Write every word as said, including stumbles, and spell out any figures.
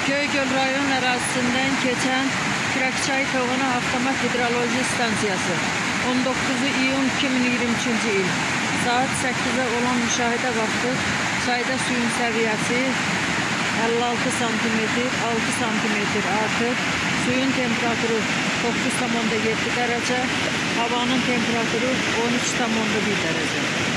Göygöl rayon ərazisindən keçən Kürəkçay Toğana Avtomat Hidroloji Stansiyası on doqquzu iyun iki min iyirmi üçüncü il saat səkkizə olan müşahidə vaxtı çayda suyun səviyyəsi əlli altı santimetr, altı santimetr artıb, suyun temperaturu doqquz tam onda yeddi dərəcə, havanın temperaturu on üç tam onda bir dərəcə.